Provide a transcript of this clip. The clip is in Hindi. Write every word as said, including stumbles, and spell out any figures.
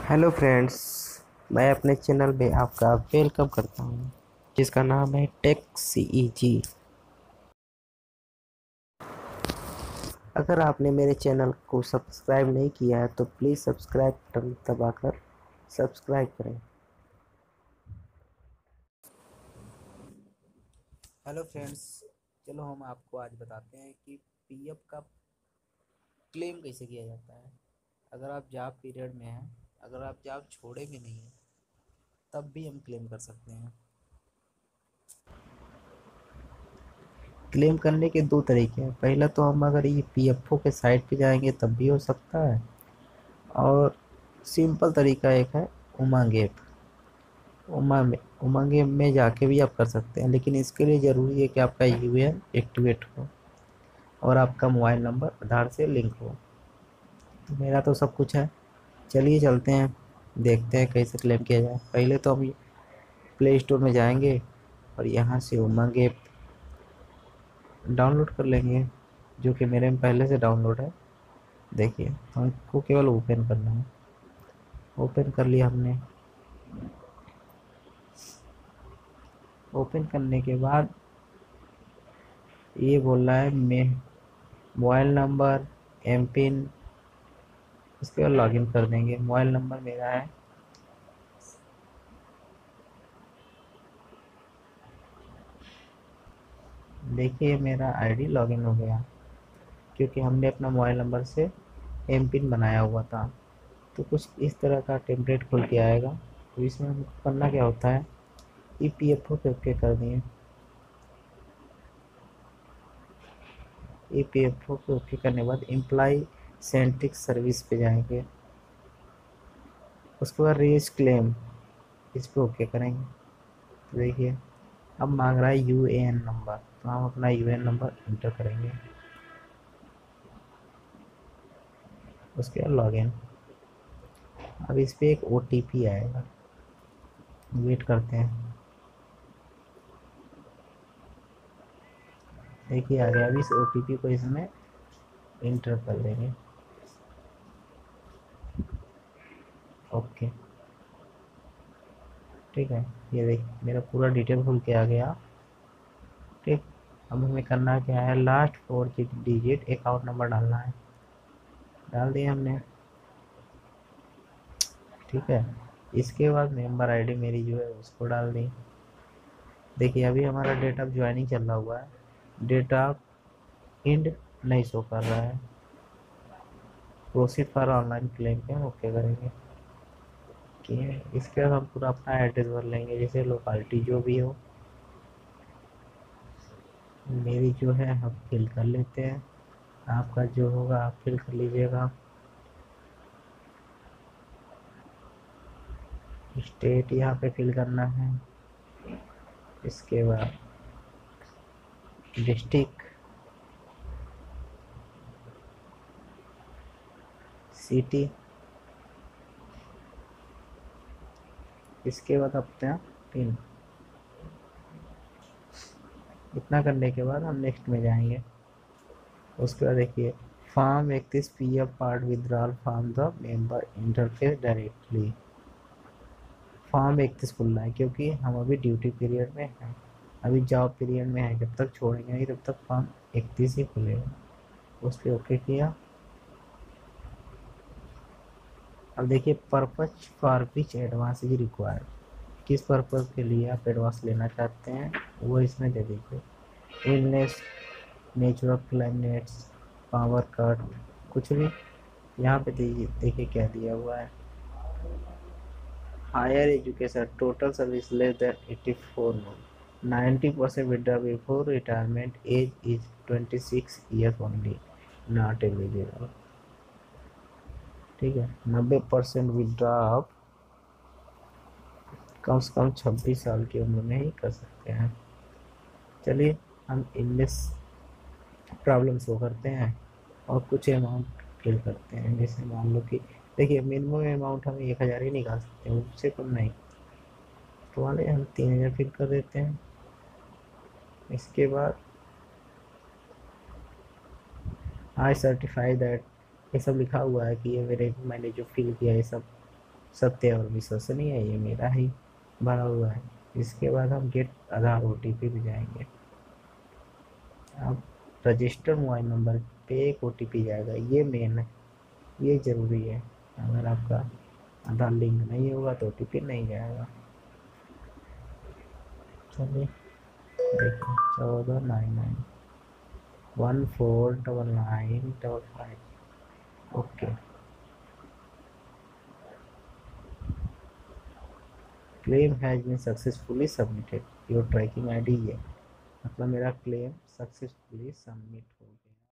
Hello friends. मैं अपने चैनल में आपका वेलकम करता हूं, जिसका नाम है टेक सीईजी। अगर आपने मेरे चैनल को सब्सक्राइब नहीं किया है तो प्लीज़ सब्सक्राइब बटन दबाकर सब्सक्राइब करें। हेलो फ्रेंड्स, चलो हम आपको आज बताते हैं कि पीएफ का क्लेम कैसे किया जाता है। अगर आप जॉब पीरियड में हैं, अगर आप जॉब छोड़े भी नहीं हैं, तब भी हम क्लेम कर सकते हैं। क्लेम करने के दो तरीके हैं। पहला तो हम अगर ये पीएफओ के साइट पे जाएंगे तब भी हो सकता है, और सिंपल तरीका एक है उमंग ऐप। उमंग में उमंग ऐप में जाके भी आप कर सकते हैं, लेकिन इसके लिए ज़रूरी है कि आपका यूएएन एक्टिवेट हो और आपका मोबाइल नंबर आधार से लिंक हो। तो मेरा तो सब कुछ है। चलिए चलते हैं, देखते हैं कैसे क्लेम किया जाए। पहले तो हम प्ले स्टोर में जाएंगे और यहाँ से उमंग ऐप डाउनलोड कर लेंगे, जो कि मेरे में पहले से डाउनलोड है। देखिए, हमको केवल ओपन करना है। ओपन कर लिया हमने। ओपन करने के बाद ये बोल रहा है मैं मोबाइल नंबर, एम पिन। इसके बाद लॉगिन कर देंगे। मोबाइल नंबर मेरा है, देखिए मेरा आईडी लॉगिन हो गया, क्योंकि हमने अपना मोबाइल नंबर से एम पिन बनाया हुआ था। तो कुछ इस तरह का टेम्पलेट खुल के आएगा। तो इसमें हमको करना क्या होता है, ई पी एफ ओ पे ओके कर दिए। ई पी एफ ओ पे ओके करने के बाद एम्प्लॉय सेंट्रिक सर्विस पे जाएंगे। उसके बाद रेज क्लेम, इस पे ओके करेंगे। तो देखिए अब मांग रहा है यू ए एन नंबर, तो हम अपना U A N number enter करेंगे। उसके बाद लॉगिन। अब इस पे एक ओ टी पी आएगा, वेट करते हैं। देखिए आ गया। अभी इस ओ टी पी को इसमें इंटर कर देंगे। ओके, ठीक है। ये देख मेरा पूरा डिटेल खुल के आ गया। ठीक, अब हमें करना क्या है, last four digit account number डालना है। डाल दिया हमने, ठीक है। इसके बाद मेंबर आईडी मेरी जो है उसको डाल दी। देखिए अभी हमारा डेट ऑफ ज्वाइनिंग चल रहा हुआ है, डेट ऑफ एंड नहीं शो कर रहा है। प्रोसीड फॉर ऑनलाइन क्लेम पे हम ओके करेंगे। ठीक है, इसके बाद हम पूरा अपना एड्रेस भर लेंगे, जैसे लोकेलिटी जो भी हो। मेरी जो है हम फिल कर लेते हैं, आपका जो होगा आप फिल कर लीजिएगा। स्टेट यहाँ पे फिल करना है। इसके बाद डिस्ट्रिक्ट, सिटी। इसके बाद अपना पिन। इतना करने के बाद हम नेक्स्ट में जाएंगे। उसके बाद देखिए फॉर्म इकतीस P F part withdrawal form the member interface directly. Form इकतीस खुलना है क्योंकि हम अभी ड्यूटी पीरियड में हैं, अभी जॉब पीरियड में है। जब तक छोड़ेंगे नहीं तब तक फॉर्म इकतीस ही खुलेगा। उस पर ओके किया। अब देखिए purpose for which advance is required, किस पर्पज़ के लिए आप एडवांस लेना चाहते हैं वो इसमें दे दीजिए। Illness, natural climates, power cut, कुछ भी यहाँ पे दीजिए। देखिए क्या दिया हुआ है, higher education total service less than eighty four month, ninety percent withdraw before retirement, age is twenty six years only, not eligible. ठीक है, नब्बे परसेंट विड्रा आप कम से कम छब्बीस साल की उम्र में ही कर सकते हैं। चलिए हम इनमें प्रॉब्लम शो करते हैं और कुछ अमाउंट फिल करते हैं। जैसे मान लो कि देखिए मिनिमम अमाउंट हम एक हज़ार ही निकाल सकते हैं, उससे कम नहीं। तो वाले हम तीन हज़ार फिल कर देते हैं। इसके बाद आई सर्टिफाई दैट, ये सब लिखा हुआ है कि ये मेरे मैंने जो फिल किया ये सब सत्य और विश्वसनीय है, ये मेरा ही भरा हुआ है। इसके बाद हम get Aadhaar O T P भी जाएंगे। अब रजिस्टर मोबाइल नंबर पे एक ओ टी पी जाएगा, ये मेन है, ये ज़रूरी है। अगर आपका आधार लिंक नहीं होगा तो ओ टी पी नहीं जाएगा। चलिए देखिए, चौदह nine nine one four double nine double five. Okay, claim has been successfully submitted, your tracking I D है, मतलब मेरा क्लेम सक्सेसफुली सबमिट